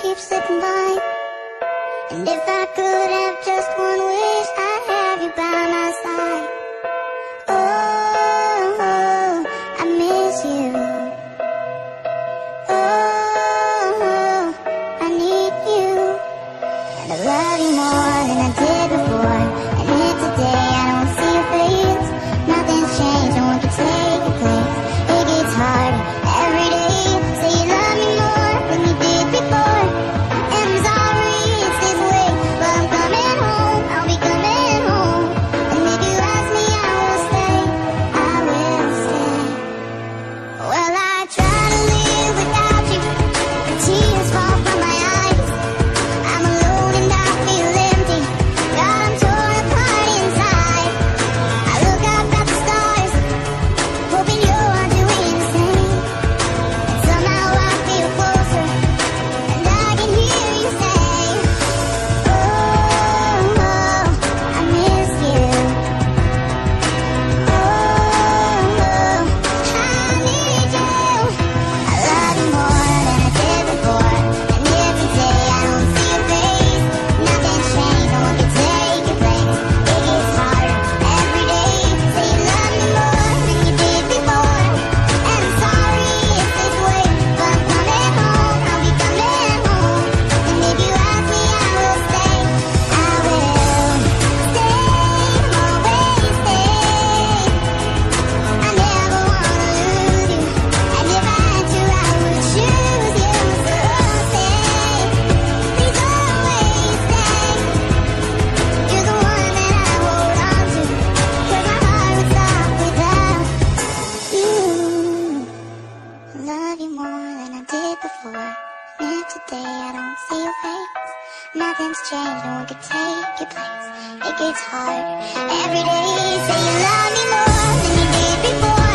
keep slipping by. And if I could have just one wish, I'd have you by my side. Oh, I miss you. Oh, I need you. And I love you more than I did before. And if today I don't see your face, nothing's changed, no one can take your place. It gets harder every day. Say you love me more than you did before. And I'm sorry it's this way, but I'm coming home, I'll be coming home. And if you ask me, I will stay, I will stay. Well, I try to live without you, the tears fall from my eyes. I'm alone and I feel empty, God, I'm torn apart inside. I look up at the stars, hoping you are doing the same. And somehow I feel closer, and I can hear you say, oh, I miss you. Oh, I need you. I love you more than I did before. And if today I don't see your face, nothing's changed, no one can take your place. It gets harder every day. Say you love me more than you did before. And I'm sorry it's this way, but I'm coming home, I'll be coming home. And if you ask me, I will stay, I will stay, always stay. I never wanna lose you, and if I had to, I would choose you. So stay, please always stay. You're the one that I hold on to, 'cause my heart would stop without you. I love you more than I did before. And if today I don't see your face, nothing's changed, no one could take your place. It gets harder every day. Say you love me more than you did before.